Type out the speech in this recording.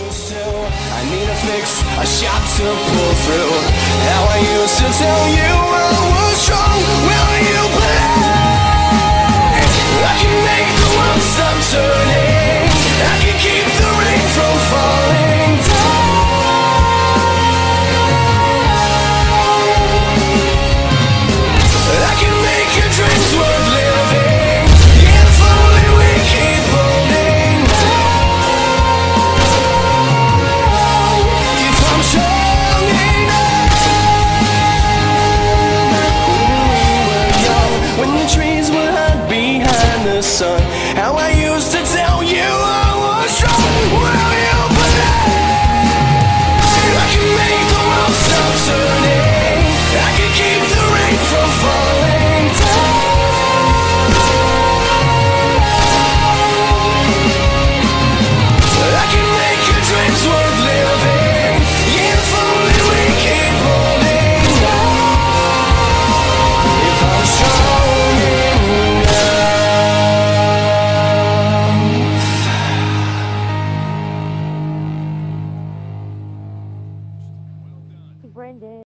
used to. I need a fix, a shot to pull through. How I used to tell you I was strong. Will you believe I can make the world stop turning? I can keep the rain from falling down. I can make your dreams worth living. If only we keep holding on. If I'm strong enough. When the trees were hid behind the sun, how I used to tell you I was strong. Will you believe I can make the world stop turning? I can keep the rain from falling down. I can make your dreams worth living. If only we keep holding on. If I'm strong enough. Brendan.